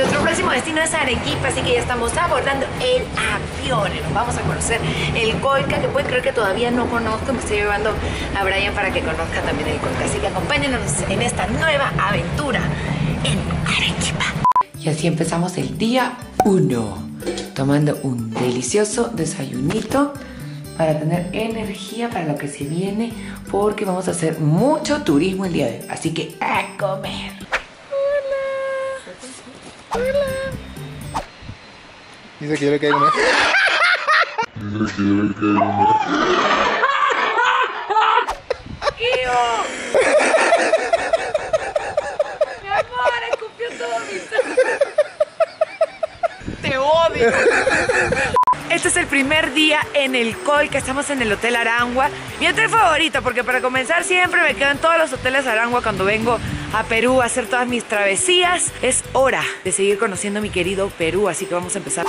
Nuestro próximo destino es Arequipa, así que ya estamos abordando el avión. Nos vamos a conocer el Colca, que pueden creer que todavía no conozco. Me estoy llevando a Brian para que conozca también el Colca. Así que acompáñenos en esta nueva aventura en Arequipa. Y así empezamos el día 1, tomando un delicioso desayunito para tener energía para lo que se viene, porque vamos a hacer mucho turismo el día de hoy. Así que a comer. Hola. Dice que yo le caigo más. Mi amor, escupió todo mi sangre. Te odio. Este es el primer día en el Colca, estamos en el Hotel Arangua. Mi hotel favorito, porque para comenzar siempre me quedo en todos los hoteles Arangua cuando vengo a Perú a hacer todas mis travesías. Es hora de seguir conociendo mi querido Perú, así que vamos a empezar.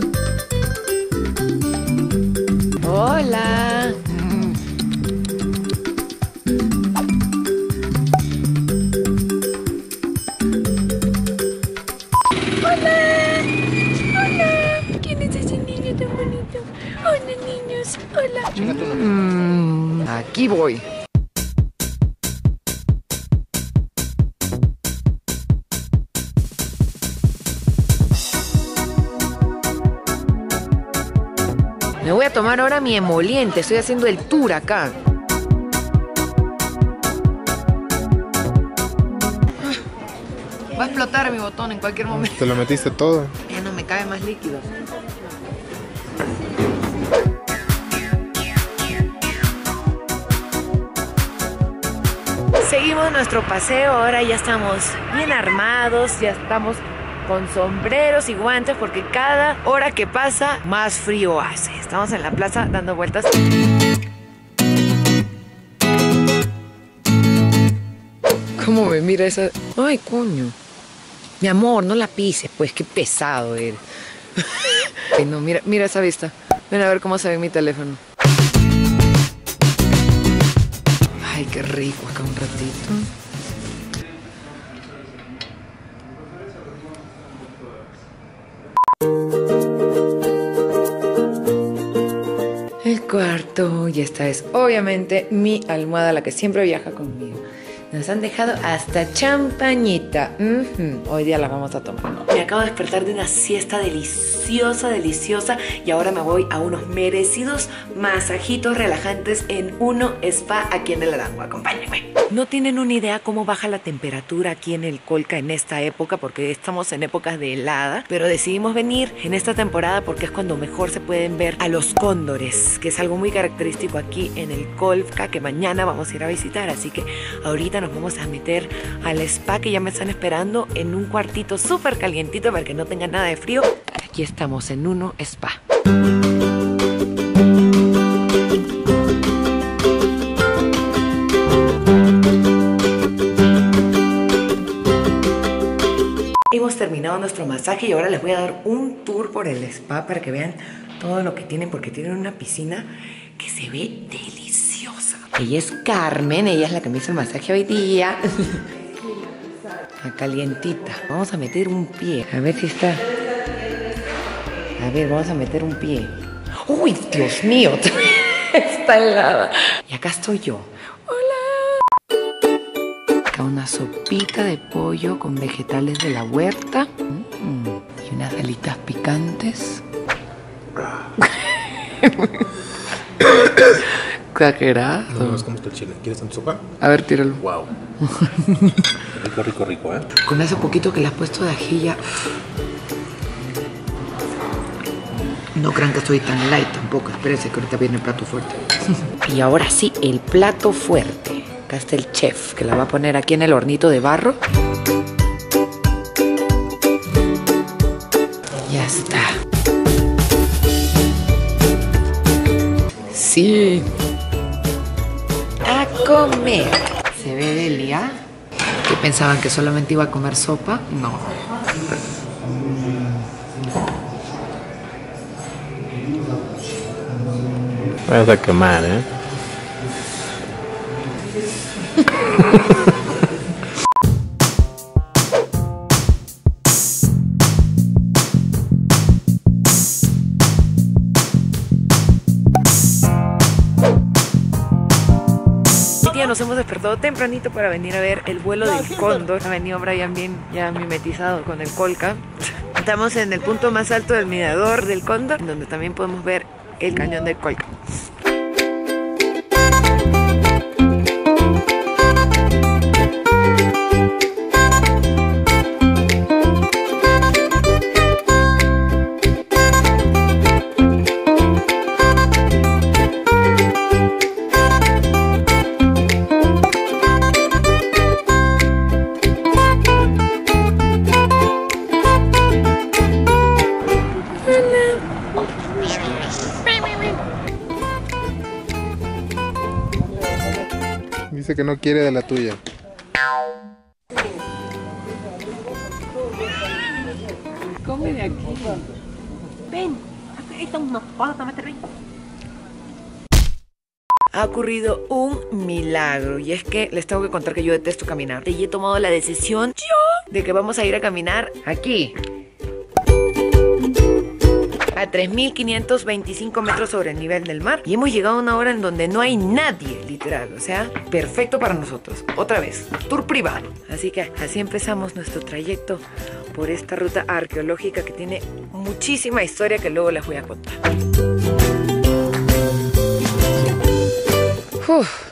Hola. Hola niños, hola. Aquí voy. Me voy a tomar ahora mi emoliente, estoy haciendo el tour acá. Va a explotar mi botón en cualquier momento. Te lo metiste todo. Ya no me cabe más líquido. Seguimos nuestro paseo, ahora ya estamos bien armados, ya estamos con sombreros y guantes porque cada hora que pasa más frío hace. Estamos en la plaza dando vueltas. ¿Cómo me mira esa? Ay, coño. Mi amor, no la pises, pues, qué pesado eres. Ay, no, mira esa vista. Ven a ver cómo se ve mi teléfono. Ay, qué rico acá un ratito. El cuarto, y esta es obviamente mi almohada, la que siempre viaja conmigo. Nos han dejado hasta champañita. Hoy día la vamos a tomar. Me acabo de despertar de una siesta deliciosa, deliciosa. Y ahora me voy a unos merecidos masajitos relajantes en Uno Spa aquí en el Arangua. Acompáñenme. No tienen una idea cómo baja la temperatura aquí en el Colca en esta época, porque estamos en épocas de helada. Pero decidimos venir en esta temporada porque es cuando mejor se pueden ver a los cóndores, que es algo muy característico aquí en el Colca, que mañana vamos a ir a visitar. Así que ahorita nos vamos a meter al spa, que ya me están esperando en un cuartito súper calientito para que no tenga nada de frío. Aquí estamos en Uno Spa. Hemos terminado nuestro masaje y ahora les voy a dar un tour por el spa para que vean todo lo que tienen, porque tienen una piscina que se ve deliciosa. Ella es Carmen, ella es la que me hizo el masaje hoy día. Está calientita. Vamos a meter un pie, a ver si está. A ver, vamos a meter un pie. ¡Uy, Dios mío! Está helada. Y acá estoy yo. Acá una sopita de pollo con vegetales de la huerta. Y unas alitas picantes. Exagerado. No, ¿cómo está el chile? ¿Quieres tanta sopa? A ver, tíralo. Wow. Rico, rico, rico, ¿eh? Con ese poquito que le has puesto de ají ya. No crean que estoy tan light tampoco. Espérense que ahorita viene el plato fuerte. Y ahora sí, el plato fuerte. Acá está el chef, que la va a poner aquí en el hornito de barro. Ya está. Sí. A comer. Se ve delia. ¿Qué pensaban? ¿Que solamente iba a comer sopa? No. Vas a quemar, ¿eh? nos hemos despertado tempranito para venir a ver el vuelo del cóndor. Ha venido Brian bien ya mimetizado con el Colca. Estamos en el punto más alto del mirador del cóndor, donde también podemos ver el cañón del Colca. Dice que no quiere de la tuya. Come de aquí. Ven, esta es una pata, mate rico. Ha ocurrido un milagro y es que les tengo que contar que yo detesto caminar y he tomado la decisión de que vamos a ir a caminar aquí a 3.525 metros sobre el nivel del mar y hemos llegado a una hora en donde no hay nadie, literal, o sea, perfecto para nosotros. Otra vez, tour privado. Así que así empezamos nuestro trayecto por esta ruta arqueológica que tiene muchísima historia que luego les voy a contar. Uf.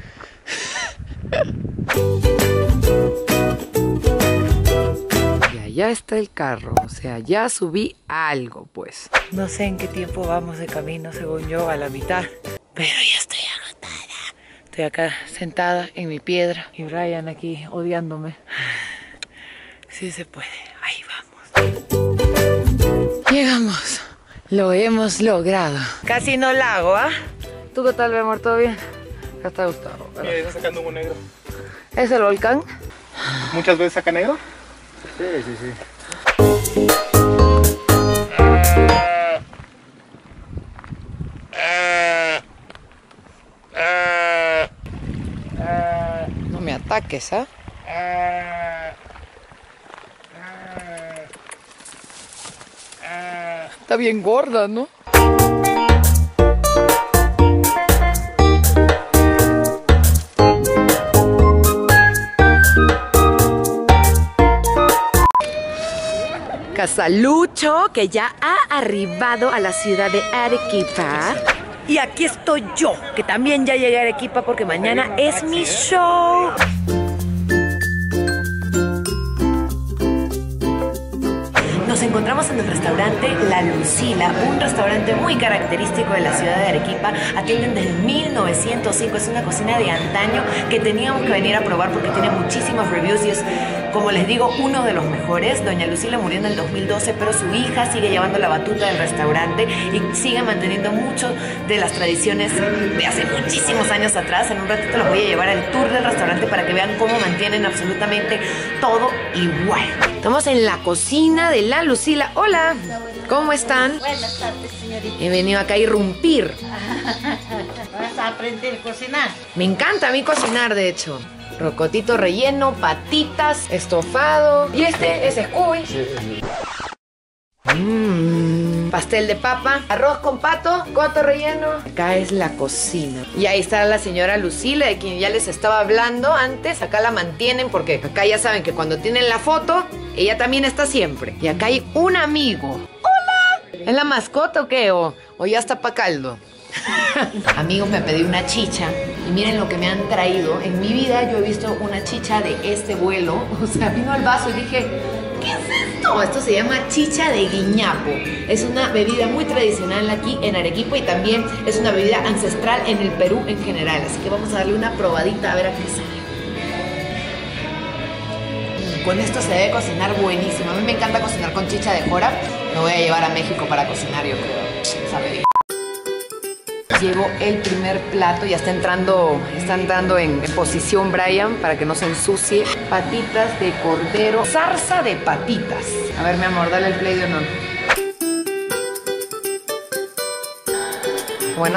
Y allá está el carro, o sea, ya subí algo, pues. No sé en qué tiempo vamos de camino, según yo, a la mitad. Pero ya estoy agotada. Estoy acá sentada en mi piedra y Brian aquí odiándome. Sí se puede, ahí vamos. Llegamos, lo hemos logrado. Casi no la hago, ¿ah? ¿Tú qué tal, mi amor? ¿Todo bien? Acá está Gustavo. Mira, está sacando un negro. ¿Es el volcán? ¿Muchas veces saca negro? Sí, sí, sí. No me ataques, ¿ah? Está bien gorda, ¿no? Casalucho, que ya ha arribado a la ciudad de Arequipa. Y aquí estoy yo, que también ya llegué a Arequipa porque mañana es mi show. Nos encontramos en el restaurante La Lucila, un restaurante muy característico de la ciudad de Arequipa. Atienden desde 1905, es una cocina de antaño que teníamos que venir a probar porque tiene muchísimos reviews y es, como les digo, uno de los mejores. Doña Lucila murió en el 2012, pero su hija sigue llevando la batuta del restaurante y sigue manteniendo mucho de las tradiciones de hace muchísimos años atrás. En un ratito los voy a llevar al tour del restaurante para que vean cómo mantienen absolutamente todo igual. Estamos en la cocina de La Lucila. Hola, ¿cómo están? Buenas tardes, señorita. He venido acá a irrumpir. Vas a aprender a cocinar. Me encanta a mí cocinar, de hecho. Rocotito relleno, patitas, estofado. Y este es Scooby. Pastel de papa, arroz con pato, coto relleno. Acá es la cocina. Y ahí está la señora Lucila, de quien ya les estaba hablando antes. Acá la mantienen porque acá ya saben que cuando tienen la foto, ella también está siempre. Y acá hay un amigo. ¡Hola! ¿Es la mascota o qué? ¿O ya está pa' caldo? Amigos, me pedí una chicha y miren lo que me han traído. En mi vida yo he visto una chicha de este vuelo. O sea, vino al vaso y dije, ¿qué es esto? Esto se llama chicha de guiñapo. Es una bebida muy tradicional aquí en Arequipa y también es una bebida ancestral en el Perú en general. Así que vamos a darle una probadita a ver a qué sale. Con esto se debe cocinar buenísimo. A mí me encanta cocinar con chicha de jora. Me voy a llevar a México para cocinar, yo creo. Sabe bien. Llegó el primer plato, ya está entrando en posición Brian para que no se ensucie. Patitas de cordero, zarza de patitas. A ver, mi amor, dale el play de honor. Bueno.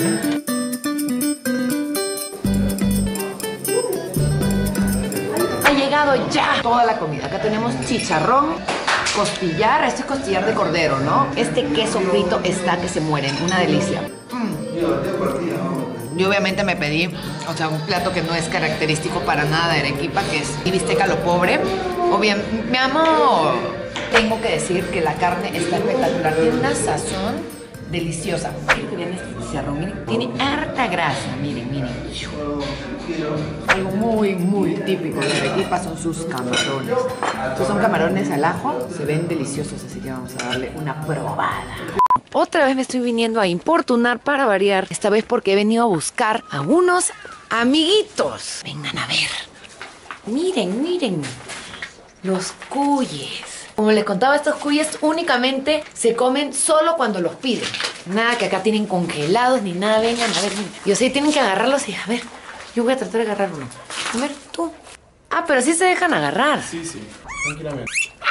Ha llegado ya toda la comida. Acá tenemos chicharrón, costillar. Este es costillar de cordero, ¿no? Este queso frito está que se mueren. Una delicia. Yo obviamente me pedí, o sea, un plato que no es característico para nada de Arequipa, que es mi bistec a lo pobre. Obviamente, mi amor, tengo que decir que la carne está espectacular. Tiene una sazón deliciosa. Quiero que vean este chicharrón, miren, tiene harta grasa, miren, miren. Algo muy, muy típico de Arequipa son sus camarones. Estos son camarones al ajo, se ven deliciosos, así que vamos a darle una probada. Otra vez me estoy viniendo a importunar para variar, esta vez porque he venido a buscar a unos amiguitos. Vengan a ver. Miren, miren, los cuyes. Como les contaba, estos cuyes únicamente se comen solo cuando los piden. Nada que acá tienen congelados ni nada. Vengan a ver, miren. Y o sea, tienen que agarrarlos y a ver, yo voy a tratar de agarrar uno. A ver, tú. Ah, pero sí se dejan agarrar. Sí, sí, tranquilamente.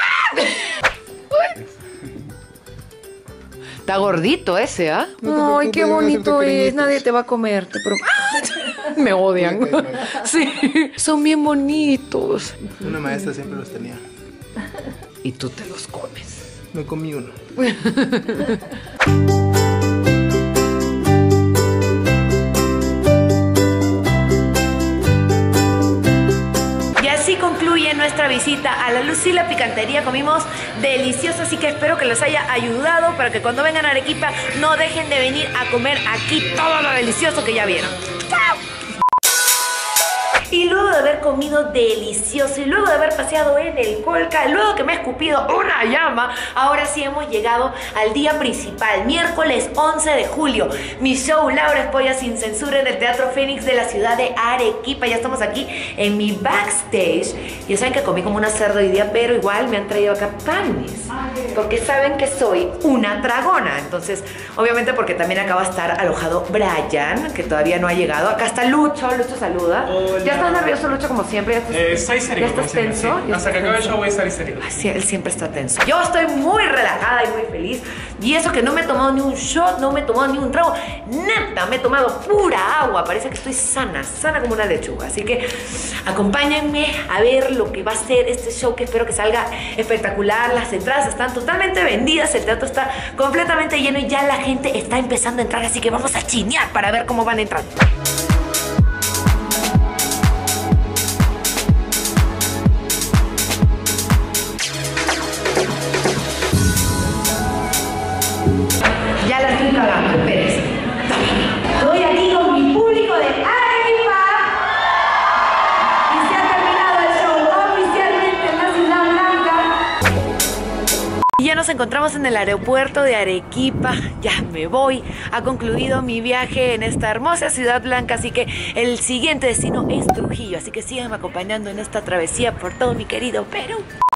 Está gordito ese, ¿ah? Ay, qué bonito es. Nadie te va a comer, te prometo. Me odian. Sí, son bien bonitos. Una maestra siempre los tenía. Y tú te los comes. Me comí uno. Y así concluye nuestra visita a la Lucila Picantería. Comimos delicioso, así que espero que les haya ayudado para que cuando vengan a Arequipa no dejen de venir a comer aquí todo lo delicioso que ya vieron. ¡Chao! Y luego de haber comido delicioso y luego de haber paseado en el Colca, luego que me he escupido una llama, ahora sí hemos llegado al día principal, miércoles 11 de julio. Mi show Laura es Polla Sin Censura en el Teatro Fénix de la ciudad de Arequipa. Ya estamos aquí en mi backstage. Ya saben que comí como una cerda hoy día, pero igual me han traído acá panes. Porque saben que soy una tragona. Entonces, obviamente porque también acaba de estar alojado Brian, que todavía no ha llegado. Acá está Lucho. Lucho saluda. Hola. ¿Ya estás nervioso, Lucho, como siempre? Estoy serio. ¿Ya estás tenso? Sí. Hasta que acabe el show voy a estar serio. Sí, él siempre está tenso. Yo estoy muy relajada y muy feliz. Y eso que no me he tomado ni un shot, no me he tomado ni un trago. Nada, me he tomado pura agua. Parece que estoy sana, sana como una lechuga. Así que acompáñenme a ver lo que va a ser este show, que espero que salga espectacular. Las entradas están totalmente vendidas. El teatro está completamente lleno y ya la gente está empezando a entrar. Así que vamos a chinear para ver cómo van a entrar. Ya la estoy cagando, espérense. Estoy aquí con mi público de Arequipa. Y se ha terminado el show oficialmente en la Ciudad Blanca. Y ya nos encontramos en el aeropuerto de Arequipa. Ya me voy. Ha concluido mi viaje en esta hermosa Ciudad Blanca. Así que el siguiente destino es Trujillo. Así que síganme acompañando en esta travesía por todo mi querido Perú.